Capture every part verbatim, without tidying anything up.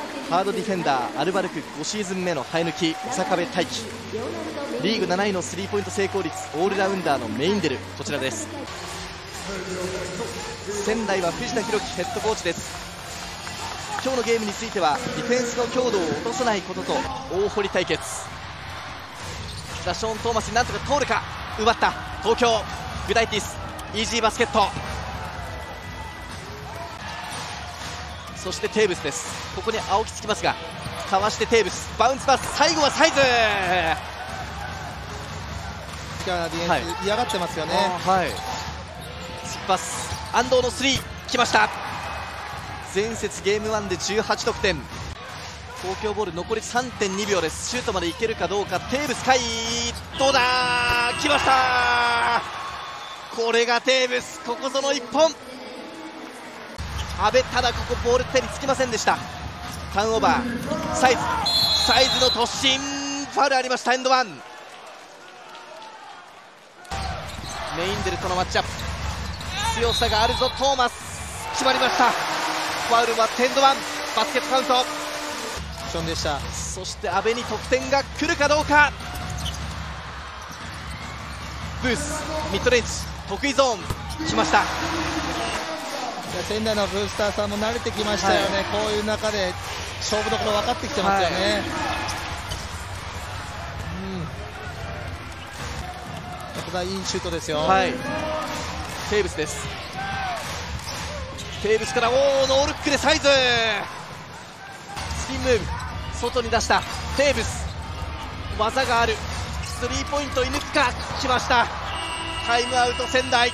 ハードディフェンダーアルバルクごシーズン目の生え抜き小坂部大輝、リーグなないのスリーポイント成功率オールラウンダーのメインデル、こちらです。仙台は藤田裕樹ヘッドコーチです。今日のゲームについてはディフェンスの強度を落とさないことと大堀対決。ラショーン・トーマスになんとか通るか、奪った東京グダイティス、イージーバスケット。そしてテーブスです。ここに青木つきますが、かわしてテーブス、バウンスパス、最後はサイズ。 ディフェンス、はい、嫌がってますよね。 はい、スパス安藤のスリー来ました。前節ゲームワンでじゅうはち得点。東京ボール残り さんてんに 秒です。シュートまでいけるかどうか。テーブスかい、どうだ、来ました。これがテーブス、ここぞのいっぽん。阿部、ただここボール手につきませんでした。ターンオーバー、サイズサイズの突進、ファウルありました。エンドワン。メインデルとのマッチアップ、強さがあるぞトーマス、決まりました。ファウルはエンドワン、バスケットカウントションでした。 そして阿部に得点が来るかどうか。ブースミッドレンジ得意ゾーン来ました。 仙台のブースターさんも慣れてきましたよね、はい、こういう中で勝負どころ分かってきてますよね、はい、うん、これはいいシュートですよ、 はい、テーブスです。テーブスからおーノールックでサイズ、スピンムーブ外に出したテーブス、技がある、スリーポイント射抜くか、来ました。タイムアウト仙台。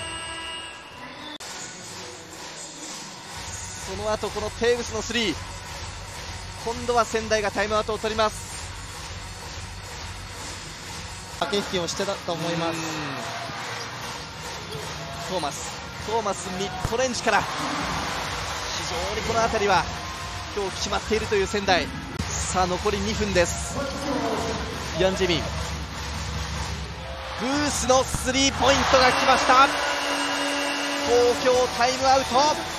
その後このテーブスのスリー、今度は仙台がタイムアウトを取ります。 駆け引きをしてたと思います。 トーマストーマスミッドレンジから、非常にこの辺りは今日決まっているという仙台。さあ残りにふんです。ヤン・ジェミン、ブースのスリーポイントが来ました。東京タイムアウト。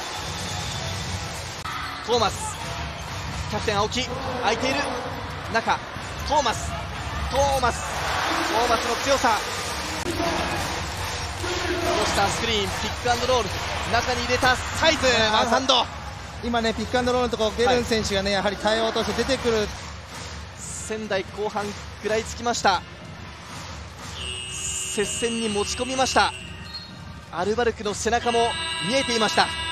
トーマス、キャプテン青木、空いている中、トーマストーマストーマスの強さ、ロスタースクリーン、ピックアンドロール、中に入れたサイズ、ワンハンド。 今ね、ピックアンドロールのところ、ゲルン選手がね、はい、やはり対応として出てくる。 仙台後半食らいつきました。接戦に持ち込みました。アルバルクの背中も見えていました。